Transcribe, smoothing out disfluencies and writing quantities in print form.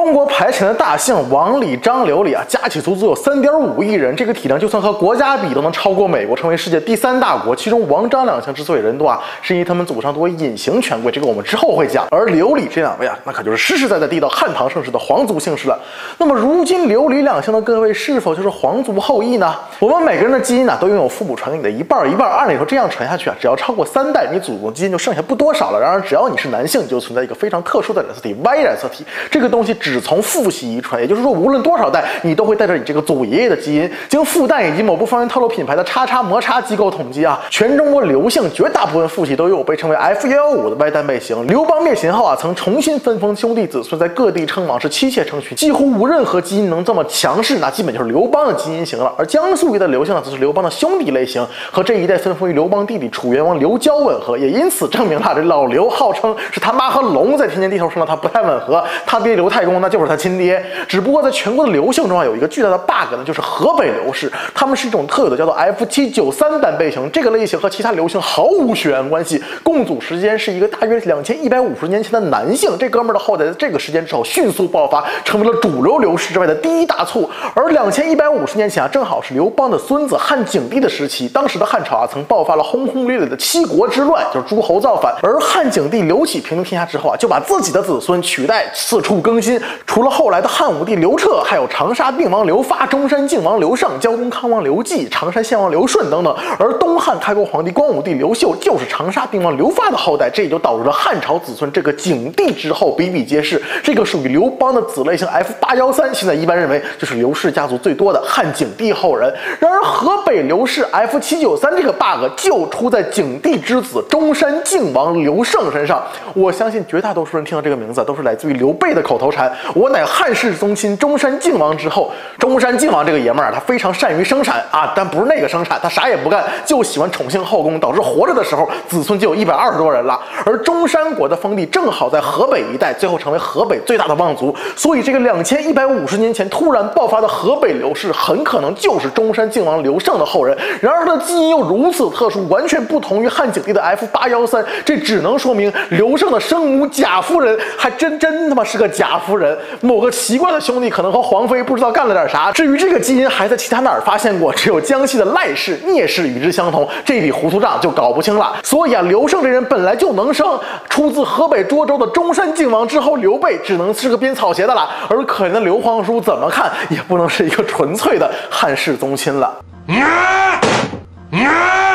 中国排前的大姓王李张刘李啊，加起足足有3.5亿人，这个体量就算和国家比都能超过美国，成为世界第3大国。其中王张两姓之所以人多啊，是因为他们祖上多为隐形权贵，这个我们之后会讲。而刘李这两位啊，那可就是实实在在地道汉唐盛世的皇族姓氏了。那么如今刘李两姓的各位是否就是皇族后裔呢？我们每个人的基因呢，都拥有父母传给你的一半一半，按理说这样传下去啊，只要超过3代，你祖宗基因就剩下不多少了。然而只要你是男性，就存在一个非常特殊的染色体 Y 染色体，这个东西只从父系遗传，也就是说无论多少代，你都会带着你这个祖爷爷的基因。经复旦以及某部方圆套路品牌的叉叉摩擦机构统计啊，全中国刘姓绝大部分父系都有被称为 F115的 Y 单倍型。刘邦灭秦后啊，曾重新分封兄弟子孙，在各地称王是妻妾成群，几乎无任何基因能这么强势，那基本就是刘邦的基因型了。而江苏一带的刘姓呢，则是刘邦的兄弟类型，和这一代分封于刘邦弟弟楚元王刘交吻合，也因此证明了这老刘号称是他妈和龙在天间地头上的他不太吻合，他爹刘太公那就是他亲爹。只不过在全国的刘姓中啊，有一个巨大的 bug 呢，就是河北刘氏，他们是一种特有的叫做 F793单倍型，这个类型和其他刘姓毫无血缘关系，共祖时间是一个大约2150年前的男性。这哥们儿的后代在这个时间之后迅速爆发，成为了主流刘氏之外的第一大簇。而2150年前啊，正好是刘邦的孙子汉景帝的时期，当时的汉朝啊，曾爆发了轰轰烈烈的七国之乱，就是诸侯造反。而汉景帝刘启平定天下之后啊，就把自己的子孙取代，四处更新。除了后来的汉武帝刘彻，还有长沙定王刘发、中山靖王刘胜、胶东康王刘季、常山县王刘顺等等。而东汉开国皇帝光武帝刘秀就是长沙定王刘发的后代，这也就导致了汉朝子孙这个景帝之后比比皆是。这个属于刘邦的子类型 F813，现在一般认为就是刘氏家族最多的汉景帝后人。然而河北刘氏 F793这个 bug 就出在景帝之子中山靖王刘胜身上。我相信绝大多数人听到这个名字都是来自于刘备的口头禅，我乃汉室宗亲中山靖王之后。中山靖王这个爷们儿啊，他非常善于生产啊，但不是那个生产，他啥也不干，就喜欢宠幸后宫，导致活着的时候子孙就有120多人了。而中山国的封地正好在河北一带，最后成为河北最大的望族，所以这个2150年前突然爆发的河北刘氏，很可能就是中山靖王刘胜的后人。然而他的基因又如此特殊，完全不同于汉景帝的 F813，这只能说明刘胜的生母贾夫人还真他妈是个假夫人，某个奇怪的兄弟可能和皇妃不知道干了点啥。至于这个基因还在其他哪儿发现过，只有江西的赖氏、聂氏与之相同，这笔糊涂账就搞不清了。所以啊，刘胜这人本来就能生，出自河北涿州的中山靖王之后，刘备只能是个编草鞋的了。而可怜的刘皇叔怎么看也不能是一个纯粹的汉室宗亲了。